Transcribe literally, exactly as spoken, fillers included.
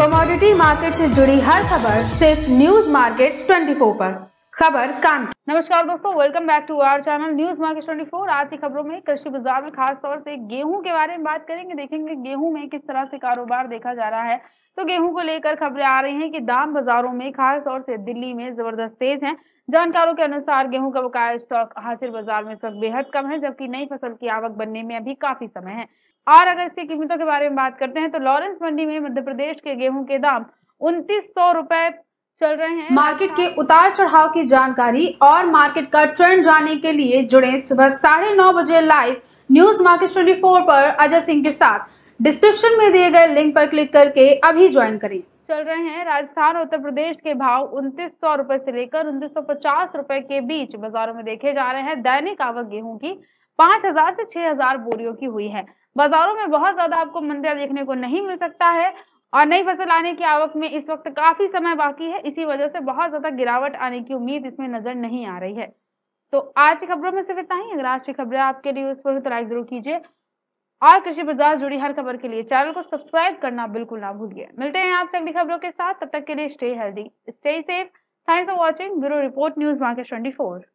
Commodity market से जुड़ी हर खबर सिर्फ न्यूज मार्केट्स चौबीस पर। खबर कान। नमस्कार दोस्तों, welcome back to our channel news market चौबीस। आज की खबरों में कृषि बाजार में खास तौर से गेहूं के बारे में बात करेंगे। देखेंगे गेहूं में किस तरह से कारोबार देखा जा रहा है। तो गेहूं को लेकर खबरें आ रही हैं कि दाम बाजारों में खास तौर से दिल्ली में जबरदस्त तेज हैं। जानकारों के अनुसार गेहूं का बकाया स्टॉक हासिल बाजार में सब बेहद कम है, जबकि नई फसल की आवक बनने में अभी काफी समय है। और अगर इसकी कीमतों के बारे में बात करते हैं तो लॉरेंस मंडी में मध्य प्रदेश के गेहूं के दाम उनतीस सौ रुपए चल रहे हैं। मार्केट के उतार चढ़ाव की जानकारी और मार्केट का ट्रेंड जानने के लिए जुड़े सुबह साढ़े नौ बजे लाइव न्यूज मार्केट चौबीस पर अजय सिंह के साथ। डिस्क्रिप्शन में दिए गए लिंक पर क्लिक करके अभी ज्वाइन करें। चल रहे हैं राजस्थान और उत्तर प्रदेश के भाव उनतीस सौ रुपए से लेकर उन्नीस सौ पचास रुपए के बीच बाजारों में देखे जा रहे हैं। दैनिक आवक गेहूं की पांच हजार से छह हजार बोरियों की हुई है। बाजारों में बहुत ज्यादा आपको मंदिया देखने को नहीं मिल सकता है और नई फसल आने की आवक में इस वक्त काफी समय बाकी है। इसी वजह से बहुत ज्यादा गिरावट आने की उम्मीद इसमें नजर नहीं आ रही है। तो आज की खबरों में सिर्फ इतना ही। अगर आज की खबरें आपके लिए यूजफुल हो तो लाइक जरूर कीजिए और कृषि बाजार जुड़ी हर खबर के लिए चैनल को सब्सक्राइब करना बिल्कुल ना भूलिए। मिलते हैं आपसे अगली खबरों के साथ, तब तक के लिए stay healthy, stay safe. Thanks for watching. Bureau report news market चौबीस।